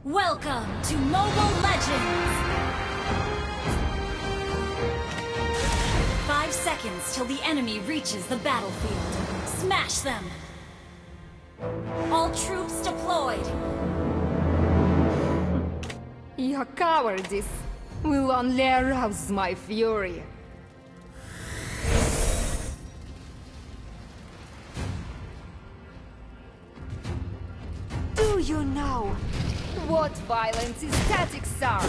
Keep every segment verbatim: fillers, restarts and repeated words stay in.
Welcome to Mobile Legends! Five seconds till the enemy reaches the battlefield. Smash them! All troops deployed! Your cowardice will only arouse my fury. Do you know what violence statics are?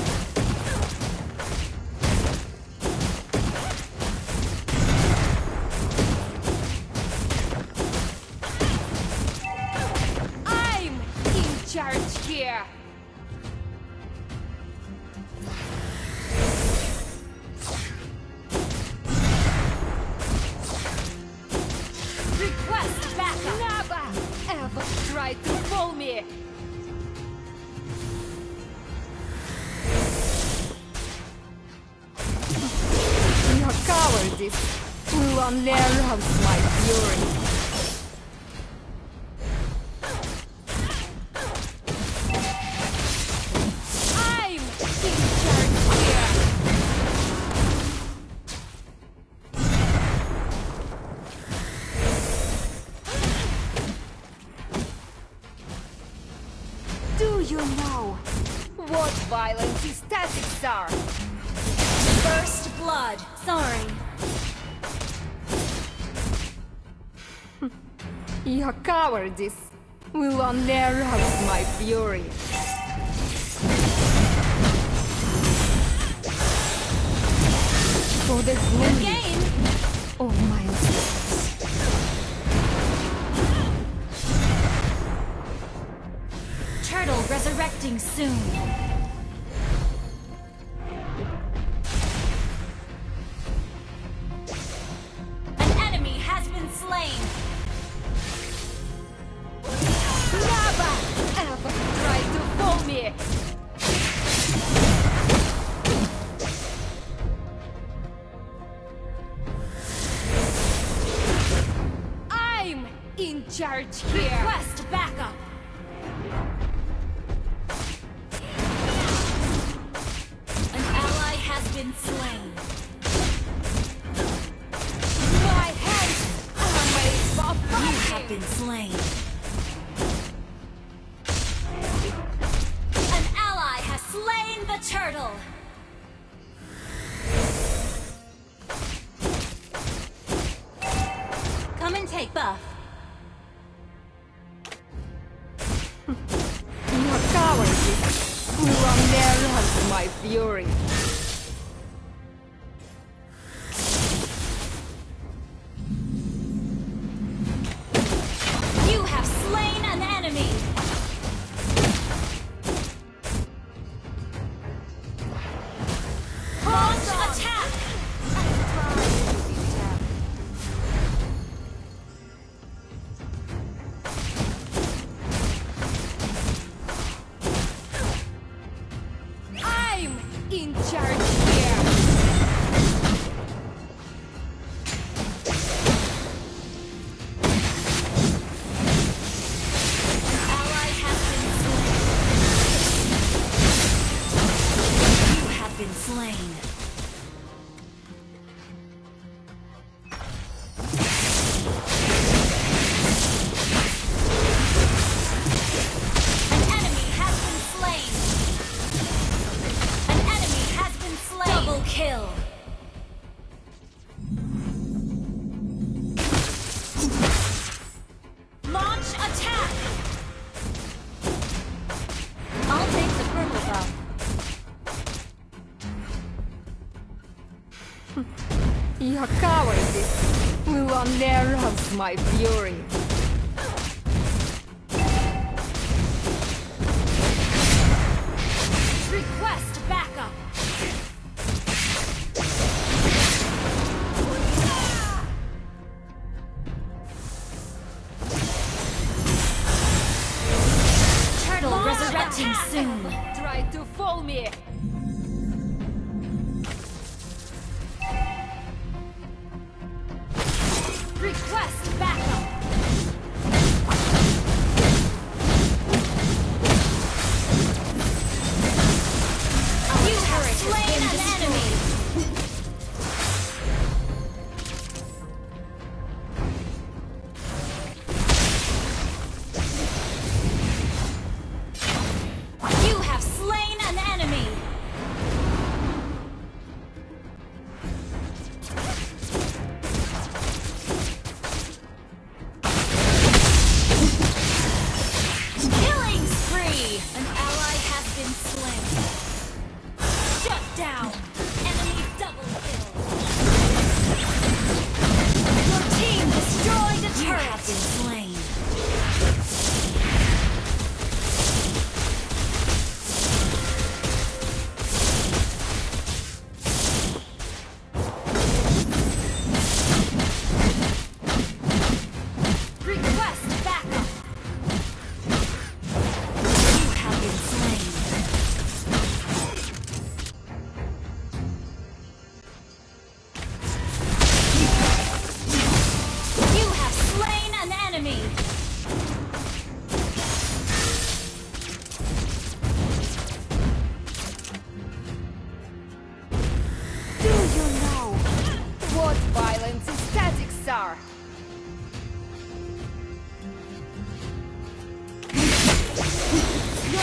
I'm in charge here! Request backup! Never ever try to fool me! Your cowardice will only arouse my fury. I'm in charge here! Do you know what violence statics are? First blood! Sorry. Your cowardice will only arouse my fury. For the glory Game! of my existence. Turtle resurrecting soon. An enemy has been slain. Never ever try to fool me! I'm in charge here! Request backup. An ally has been slain. My hands are made for You have fighting! been slain. An ally has slain the turtle. Come and take buff. Your cowardice will only arouse my fury. You have slain an enemy. Launch attack. I'm in charge here! Ally has been slain. You have been slain. An enemy has been slain. An enemy has been slain. Double kill. Launch attack. I'll take the purple buff. Your cowardice will only arouse my fury. Request backup. Turtle Launch resurrecting attack! soon. Try to fool me! Request backup.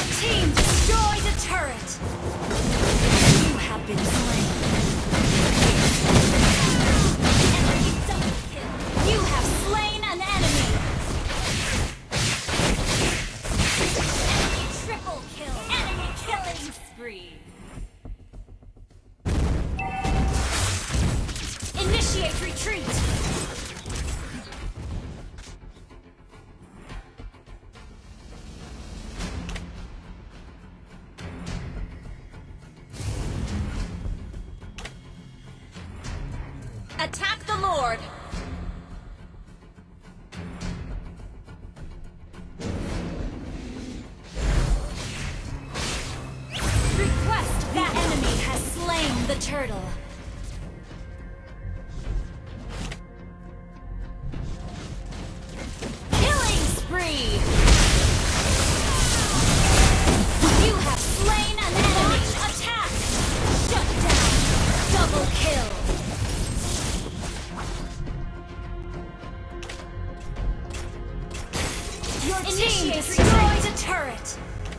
team destroyed a turret! You have been slain. Enemy double kill. You have slain an enemy! Enemy triple kill! Enemy killing spree! Initiate retreat! Attack the Lord! Request that enemy has slain the turtle. Killing spree! You have slain an enemy! Attack! Shut down! Double kill! Your team destroyed a turret!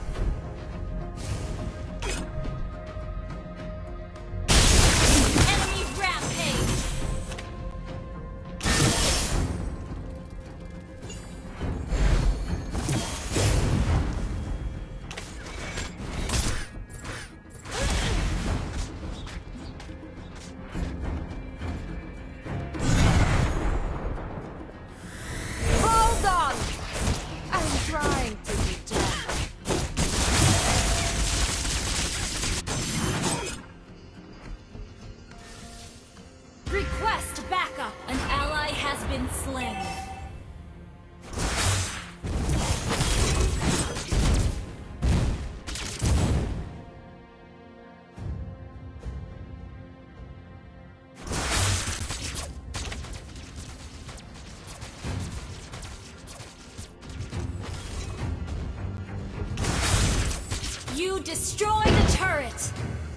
Enemy rampage! Hold on! I'm trying to be gentle. Request backup! An ally has been slain. You destroyed a turret!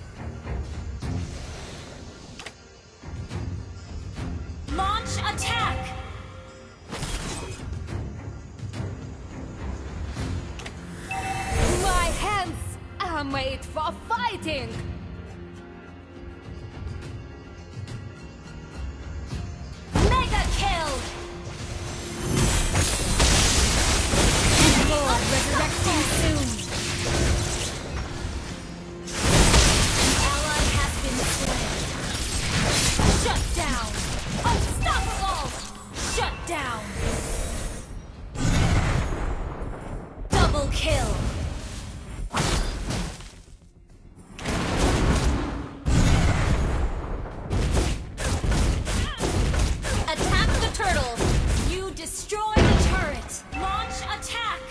Launch attack! My hands are made for fighting! Mega kill! Lord resurrecting soon! Ally has been slain. Shut down! Unstoppable! Shut down! Double kill! Attack the turtle! You destroy the turret! Launch attack!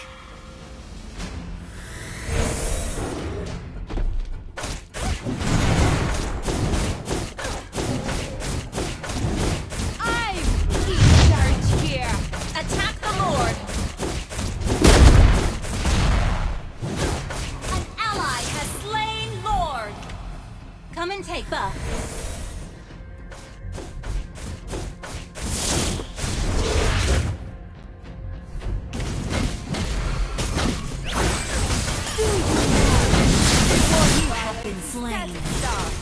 I'm in charge here! Attack the Lord! An ally has slain Lord! Come and take buff. You have been slain. Stop!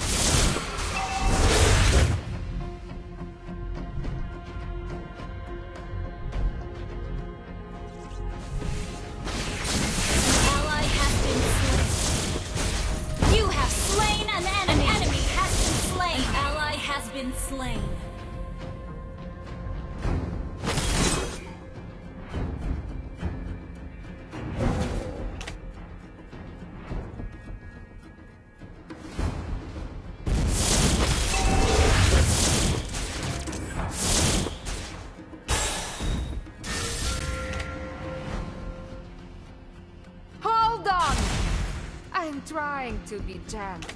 Ally has been slain. You have slain an enemy. An enemy has been slain. An ally has been slain. Hold on! I'm trying to be gentle.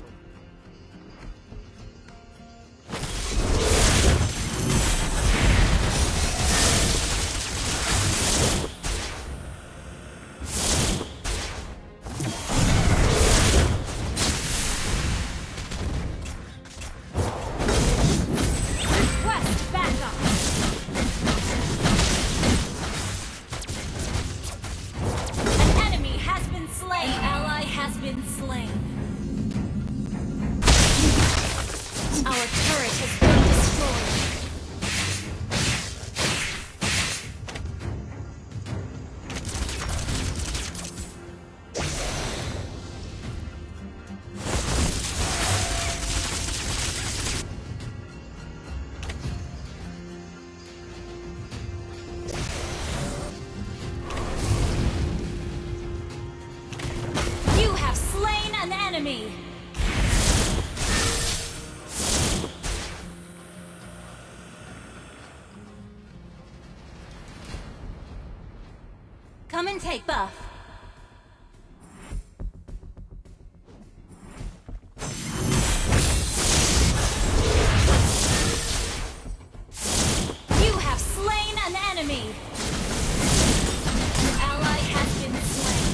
Request backup. An enemy has been slain. An been slain. Our turret has been destroyed. Enemy. Come and take buff. You have slain an enemy. Your ally has been slain.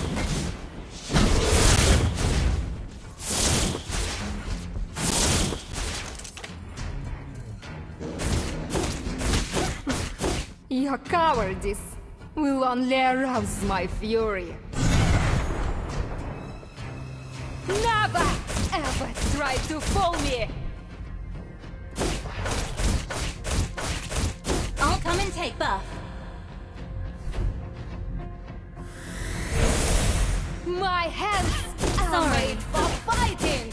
Your cowardice will only arouse my fury. Never ever try to fool me! I'll come and take buff. My hands are Sorry. made for fighting!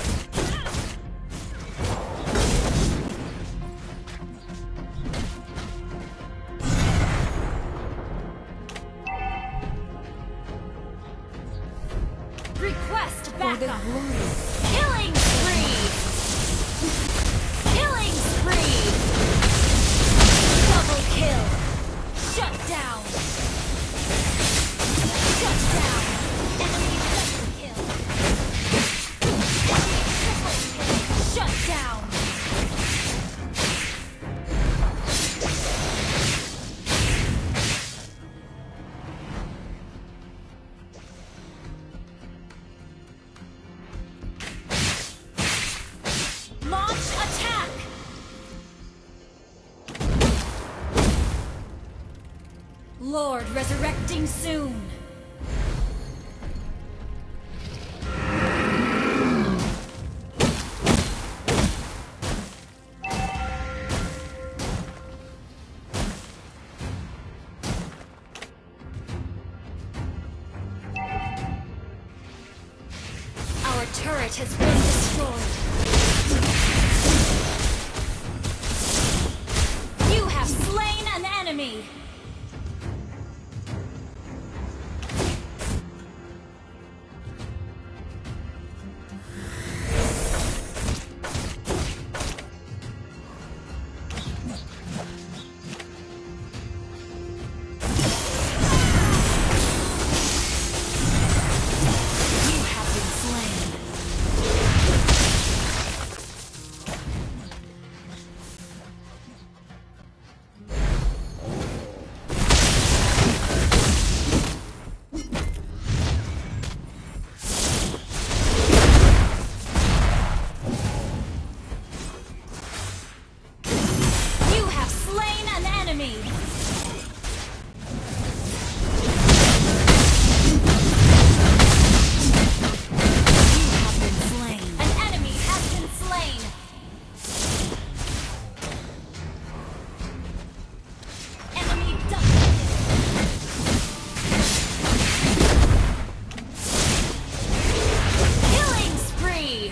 Request For the backup. glory. Killing spree. Killing spree. Double kill. Shut down. Shut down. Enemy double kill. Enemy triple kill. Shut down. Launch attack! Lord resurrecting soon. Our turret has been destroyed. You have slain an enemy! You have been slain. You have slain an enemy! You have been slain. An enemy has been slain! Enemy double kill. Killing spree!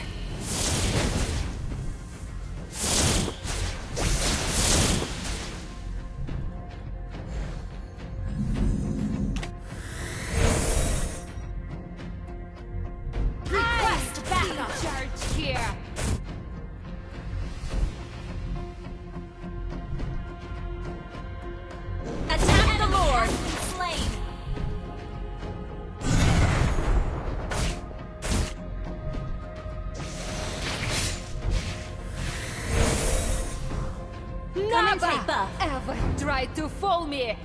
Request backup! Charge here! Attack the Lord! Slain! Come and Never take buff. ever try to fool me!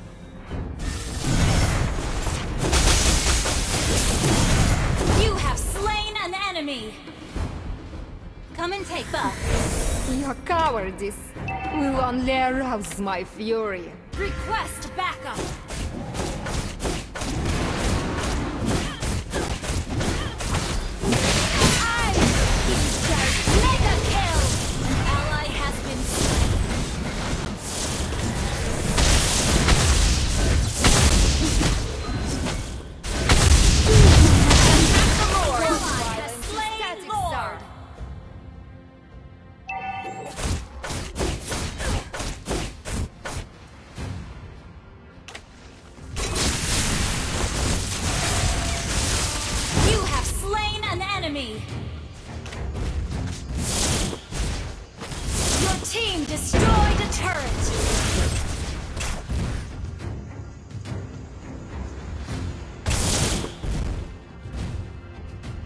You have slain an enemy! Come and take buff. Your cowardice will only arouse my fury. Request backup!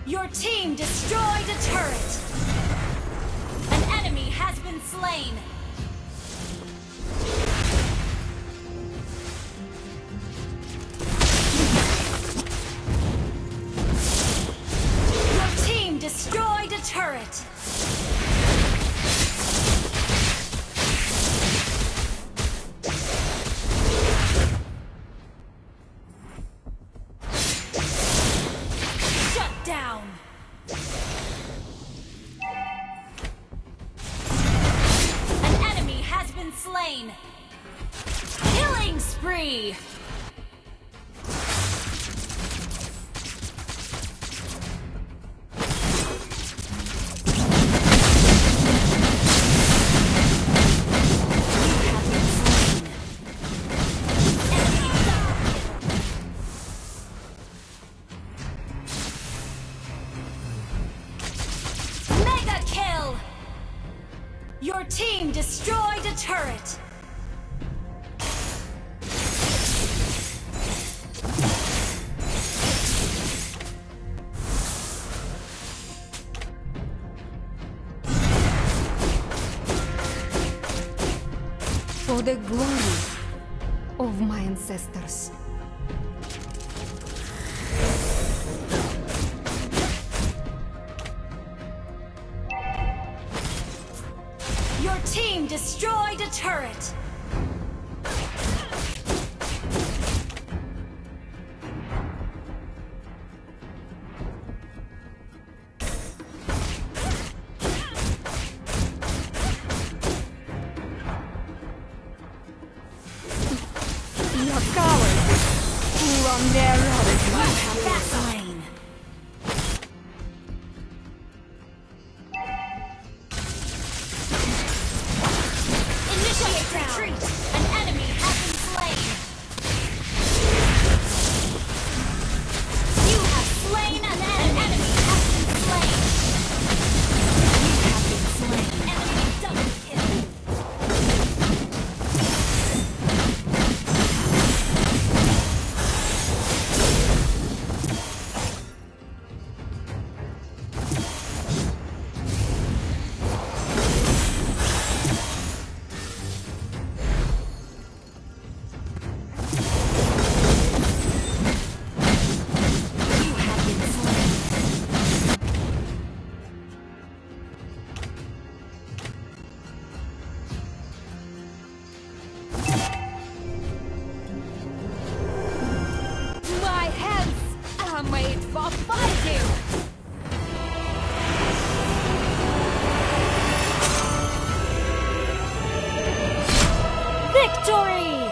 Your team destroyed a turret! An enemy has been slain! Your team destroyed a turret! Shut down! An enemy has been slain! Killing spree! Your team destroyed a turret! For the glory of my ancestors. Your team destroyed a turret! Your cowards who on their own Fastlane! Initiate retreat! An enemy has been slain! You have slain an enemy! An enemy has been slain! You have been slain! Enemy double kill! My hands are made for fighting! Victory!